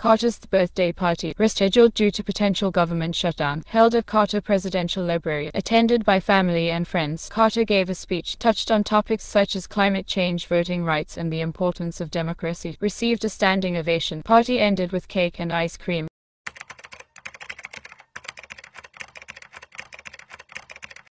Carter's birthday party, rescheduled due to potential government shutdown, held at Carter Presidential Library, attended by family and friends. Carter gave a speech, touched on topics such as climate change, voting rights, and the importance of democracy, received a standing ovation. Party ended with cake and ice cream.